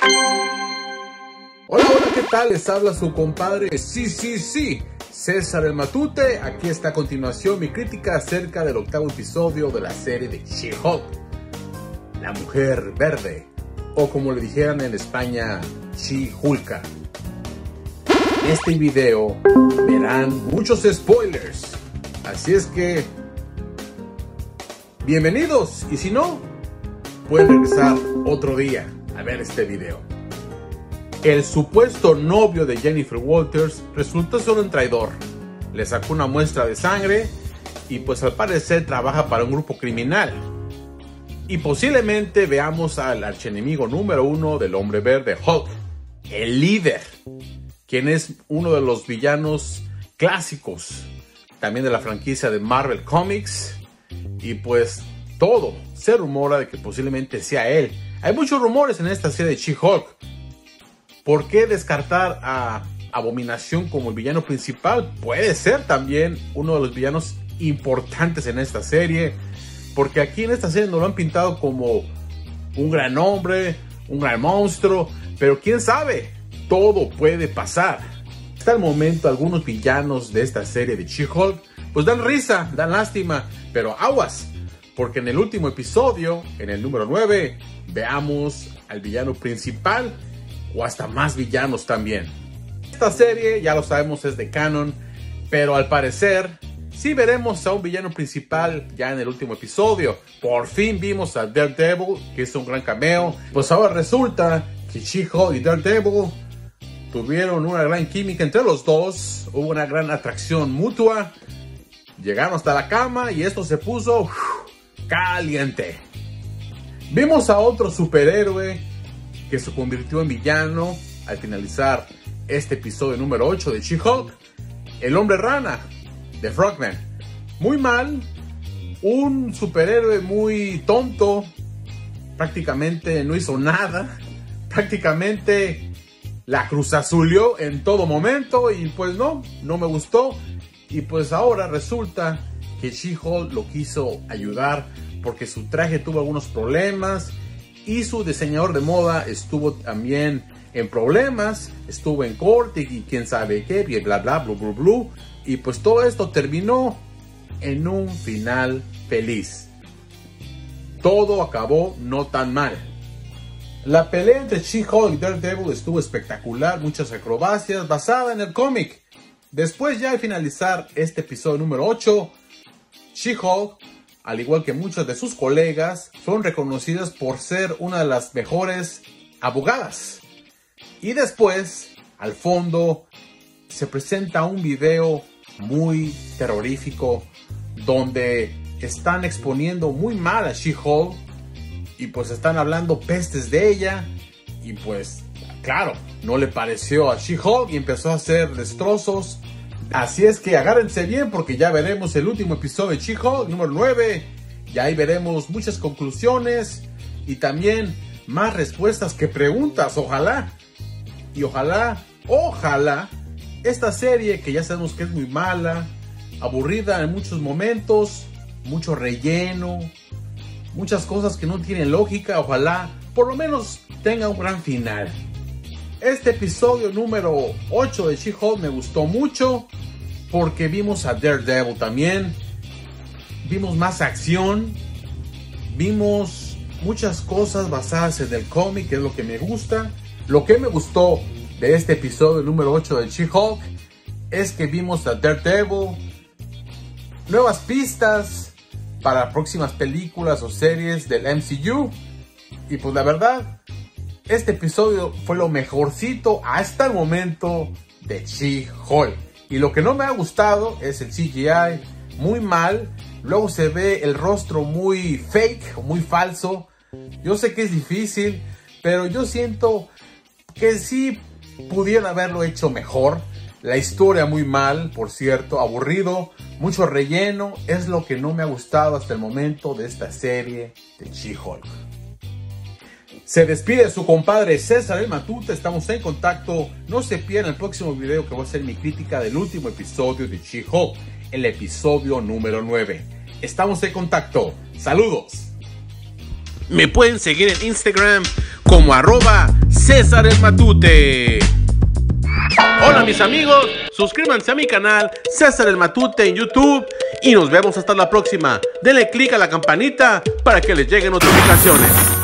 Hola, hola, ¿qué tal? Les habla su compadre, sí, César el Matute. Aquí está a continuación mi crítica acerca del octavo episodio de la serie de She-Hulk, la mujer verde, o como le dijeran en España, She-Hulka. En este video verán muchos spoilers, así es que bienvenidos, y si no, pueden regresar otro día a ver este video. El supuesto novio de Jennifer Walters resultó ser un traidor. Le sacó una muestra de sangre y pues al parecer trabaja para un grupo criminal. Y posiblemente veamos al archienemigo número 1 del hombre verde, Hulk, el líder, quien es uno de los villanos clásicos también de la franquicia de Marvel Comics. Y pues todo se rumora de que posiblemente sea él. Hay muchos rumores en esta serie de She-Hulk. ¿Por qué descartar a Abominación como el villano principal? Puede ser también uno de los villanos importantes en esta serie, porque aquí en esta serie nos lo han pintado como un gran hombre, un gran monstruo, pero quién sabe, todo puede pasar. Hasta el momento algunos villanos de esta serie de She-Hulk pues dan risa, dan lástima, pero aguas, porque en el último episodio, en el número 9, veamos al villano principal o hasta más villanos también. Esta serie, ya lo sabemos, es de canon, pero al parecer sí veremos a un villano principal ya en el último episodio. Por fin vimos a Daredevil, que hizo un gran cameo. Pues ahora resulta que She-Hulk y Daredevil tuvieron una gran química entre los dos, hubo una gran atracción mutua, llegaron hasta la cama y esto se puso caliente. Vimos a otro superhéroe que se convirtió en villano al finalizar este episodio número 8 de She-Hulk, el hombre rana de Frogman. Muy mal, un superhéroe muy tonto, prácticamente no hizo nada, prácticamente la cruzazulió en todo momento y pues no me gustó. Y pues ahora resulta que She-Hulk lo quiso ayudar porque su traje tuvo algunos problemas y su diseñador de moda estuvo también en problemas, estuvo en corte y quién sabe qué, y bla bla bla bla bla. Y pues todo esto terminó en un final feliz. Todo acabó no tan mal. La pelea entre She-Hulk y Daredevil estuvo espectacular, muchas acrobacias, basada en el cómic. Después, ya al finalizar este episodio número 8, She-Hulk, al igual que muchos de sus colegas, fueron reconocidas por ser una de las mejores abogadas. Y después, al fondo, se presenta un video muy terrorífico donde están exponiendo muy mal a She-Hulk y pues están hablando pestes de ella y pues claro, no le pareció a She-Hulk y empezó a hacer destrozos. Así es que agárrense bien porque ya veremos el último episodio de She-Hulk, número 9. Y ahí veremos muchas conclusiones y también más respuestas que preguntas, ojalá. Y ojalá esta serie, que ya sabemos que es muy mala, aburrida en muchos momentos, mucho relleno, muchas cosas que no tienen lógica, ojalá por lo menos tenga un gran final. Este episodio número 8 de She-Hulk me gustó mucho porque vimos a Daredevil también, vimos más acción, vimos muchas cosas basadas en el cómic, que es lo que me gusta. Lo que me gustó de este episodio número 8 de She-Hulk es que vimos a Daredevil, nuevas pistas para próximas películas o series del MCU. Y pues la verdad, este episodio fue lo mejorcito hasta el momento de She-Hulk. Y lo que no me ha gustado es el CGI, muy mal. Luego se ve el rostro muy fake, muy falso. Yo sé que es difícil, pero yo siento que sí pudieron haberlo hecho mejor. La historia muy mal, por cierto, aburrido, mucho relleno. Es lo que no me ha gustado hasta el momento de esta serie de She-Hulk. Se despide su compadre César el Matute, estamos en contacto. No se pierdan el próximo video, que va a ser mi crítica del último episodio de She-Hulk, el episodio número 9. Estamos en contacto. Saludos. Me pueden seguir en Instagram como César el Matute. Hola mis amigos, suscríbanse a mi canal César el Matute en YouTube y nos vemos hasta la próxima. Denle click a la campanita para que les lleguen notificaciones.